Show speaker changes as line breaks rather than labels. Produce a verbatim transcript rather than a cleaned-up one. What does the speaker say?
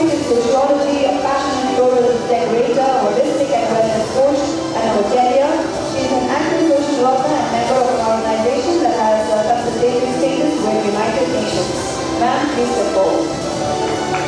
certificate in sociology, a fashion and floral decorator, a holistic and wellness coach, and a hotelier. She is an active social worker and member of an organization that has uh, consultative status with United Nations. Ma'am, please step forward.